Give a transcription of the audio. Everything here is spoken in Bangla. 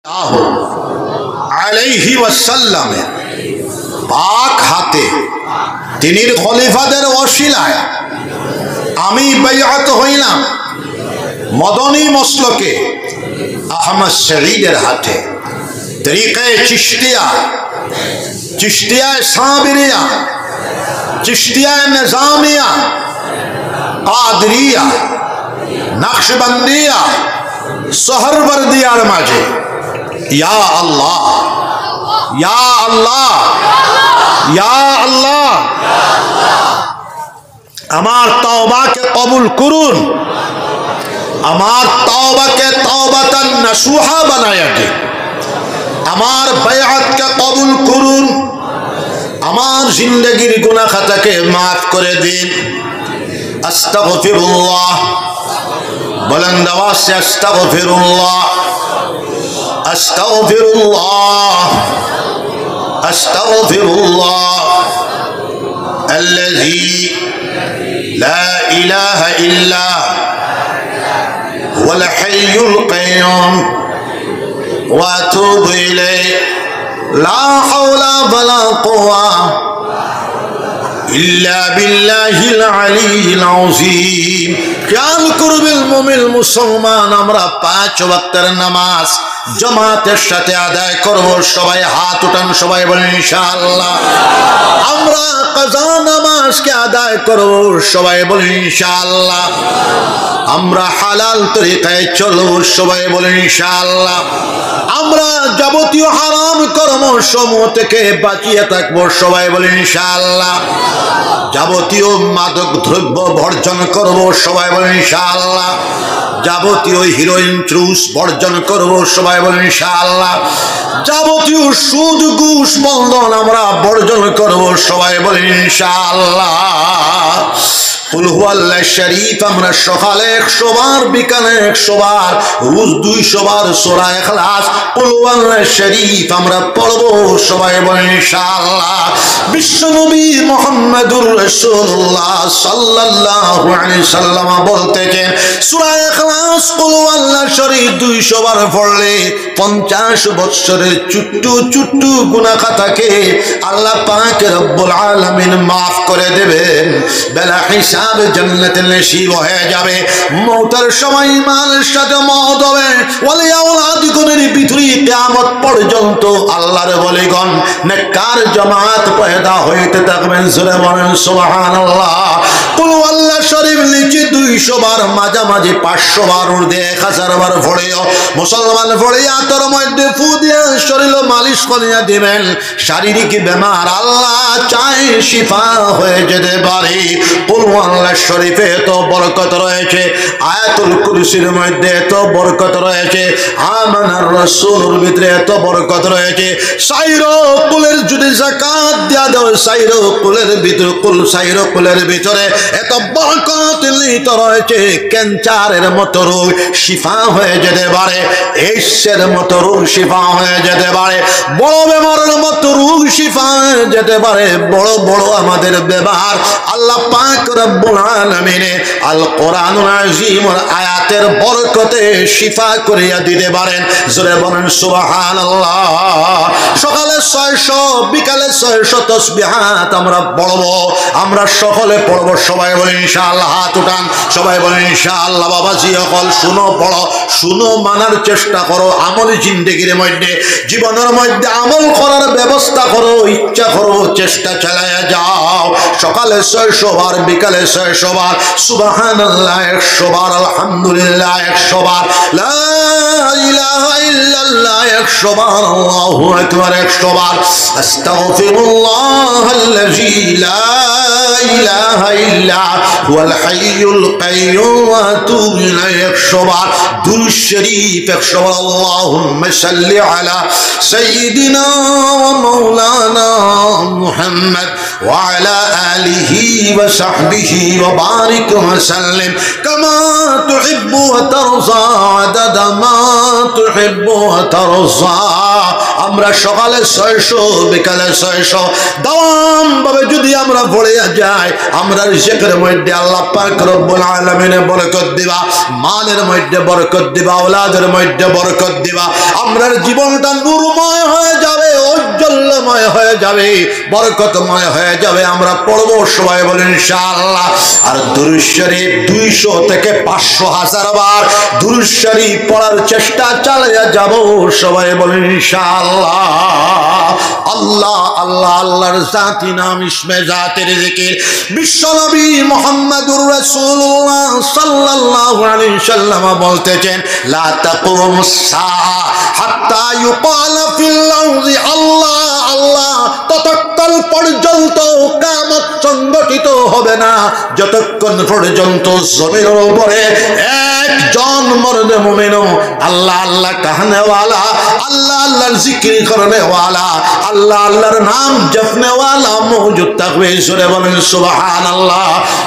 আলাইহি ওয়াসাল্লাম পাক হাতে তিনির খলিফাদের ওসিলায় আমি বাইআত হইলাম মদনী মসলকে আহমদ শহীদের হাতে তরিকায়ে চিশতিয়া চিশতিয়ায়ে সাবিরিয়া চিশতিয়ায়ে নিজামিয়া কাদরিয়া নকশবন্দিয়া সোহরবর্দিয়ার মাঝে ইয়া আল্লাহ ইয়া আল্লাহ ইয়া আল্লাহ আমার তওবাকে কবুল করুন আমার তওবাকে তওবাতান নসুহা বানায়া দিন আমার বাইআতকে কবুল করুন আমার জিন্দেগির গুনাহ খাতাকে মাফ করে দিন আস্তাগফিরুল্লাহ বুলন্দ আওয়াজ সে আস্তাগফিরুল্লাহ আস্তাগফিরুল্লাহ আস্তাগফিরুল্লাহ الذي لا إله إلا هو الحي القيوم وأتوب إليه لا حول ولا قوة إلا بالله العلي العظيم খেয়াল করবেন মুমিন মুসলমান আমরা 5 ওয়াক্তের নামাজ জামাতের সাথে আদায় করব সবাই হাত উঠান সবাই বলেন ইনশাআল্লাহ আমরা কাজা নামাজকে আদায় করব সবাই বলেন ইনশাআল্লাহ আমরা হালাল তরিকায় চলব সবাই বলেন ইনশাআল্লাহ আমরা যাবতীয় হারাম কর্ম সমূহ থেকে বাঁচিয়ে থাকব সবাই বলেন ইনশাআল্লাহ যাবতীয় মাদক দ্রব্য বর্জন করব সবাই বলেন ইনশাআল্লাহ যাবতীয় হিরোইন চুস বর্জন করব সবাই বলেন ইনশাআল্লাহ যাবতীয় সুদ ঘুষ বন্ধন আমরা বর্জন করব সবাই বলেন ইনশাআল্লাহ কুল হুয়াল্লাহ শরীফ আমরা সকালে 100 বার বিকালে 100 বার রোজ 200 বার সূরা ইখলাস কুল হুয়াল্লাহ শরীফ আমরা পড়ব সবাই বলেন ইনশাআল্লাহ বিশ্বনবী মুহাম্মদুর রাসূলুল্লাহ সাল্লাল্লাহু আলাইহি সাল্লাম বলতেছেন সূরা ইখলাস কুল হুয়াল্লাহ শরীফ 200 বার পড়লে 50 বছরের ছোট্টু ছোট্টু গুনাহ খাতাকে আল্লাহ পাক রব্বুল আলামিন maaf করে দেবেন বেলা হিসাব জান্নাতে নসিব হয়ে যাবে মওতের সময় ইমানের সাথে মওত হবে ওয়ালি আওলাদগুনের ভিতরে কিয়ামত পর্যন্ত আল্লাহর ওলিগণ নেককার জামাত পয়দা হইতে থাকবেন জোরে বলেন সুবহানাল্লাহ কুল আল্লাহ শরীফ নিচে 200 বার মাঝামাঝি 500 বার ঊর্ধ্বে 1000 বার পড়িও মুসলমান পড়িয়া তোর মধ্যে ফু দিয়া শরীর মালিশ করিয়া দিবেন শারীরিক বেমার আল্লাহ চায় শিফা হয়ে যেতে পারে কুল আল্লাহ শরীফে এত বরকত রয়েছে আয়াতুল কুরসির মধ্যে এত বরকত রয়েছে আমানার রাসূলের ভিতরে এত বরকত রয়েছে সাইরো কুলের যদি যাকাত দেয়া দাও সাইরো কুলের ভিতরে সাইরো কুলের ভিতরে এত বরকত লিখিত রয়েছে ক্যান্সারের মতো রোগ শিফা হয়ে যেতে পারে এইডসের মতো রোগ শিফা হয়ে যেতে পারে বড় বেমারের মতো রোগ শিফা হয়ে যেতে পারে বড় বড় আমাদের ব্যবহার আল্লাহ পাক রব্বুল আলামিন আল কোরআনুল আযীম আয়াতের বরকতে শিফা করিয়া দিতে পারেন জোরে বলেন সুবহানাল্লাহ সকালে 600 বিকালে 600 তাসবিহাত আমরা পড়বো আমরা সকলে পড়বো সবাই বলেন ইনশাআল্লাহ হাত উঠান সবাই বলেন ইনশাআল্লাহ বাবাজি সকল শুনো পড়ো শুনো মানার চেষ্টা করো আমল জিন্দেগির মধ্যে জীবনের মধ্যে আমল করার ব্যবস্থা করো ইচ্ছা করো চেষ্টা চালায়া যাও সকালে 600 বার বিকালে 600 বার সুবহানাল্লাহ 100 বার আলহামদুলিল্লাহ 100 বার লা ইলাহা ইল্লাল্লাহ 100 বার আল্লাহু আকবার 100 বার আস্তাগফিরুল্লাহাল্লাযী লা ইলাহা ইল্লা হুয়াল হাইয়ুল কাইয়্যুম ওয়া আতুবু ইলাইহি 100 বার দুরূদ শরীফ 100 বার আল্লাহুম্মা সাল্লি আলা সাইয়্যিদিনা ওয়া মাওলানা মুহাম্মদ وعلى آله وصحبه وبارك وسلم كما تحب وترضى عدد ما تحب وترضى আমরা সকালে 600 বিকালে 600 দাওয়াম ভাবে যদি আমরা পড়ে যাই আমরা রিজিকের মধ্যে আল্লাহ পাক রব্বুল আলামিন বরকত দিবা মালের মধ্যে বরকত দিবা আওলাদের মধ্যে বরকত দিবা আমরার জীবনটা নূরময় হয়ে যাবে ঔজ্জ্বল্যময় হয়ে যাবে বরকতময় হয়ে যাবে আমরা পড়ব সবাই বলেন ইনশাআল্লাহ আর দুরূদ শরীফ 200 থেকে 500 হাজার বার দুরূদ শরীফ পড়ার চেষ্টা চালিয়ে যাব সবাই বলেন ইনশাআল্লাহ আল্লাহ আল্লাহ আল্লাহর জাতি নাম ইসমে জাতের জিকির বিশ্বনবী মুহাম্মদুর রাসূলুল্লাহ সাল্লাল্লাহু আলাইহি সাল্লাম বলতেছেন লা তাকুমুস সাআ হাত্তা ইউকাল ফিল আরদি আল্লাহ আল্লাহ ততক্ষণ পর্যন্ত কিয়ামত সংগঠিত হবে না যতক্ষণ পর্যন্ত জমিনের উপরে একজন মর্দে মুমিন আল্লাহ আল্লাহ कहने वाला আল্লাহ আল্লাহর জিকির করনে वाला আল্লাহ আল্লাহর নাম জপনে वाला মौजूद থাকবে সুরে বলেন সুবহানাল্লাহ।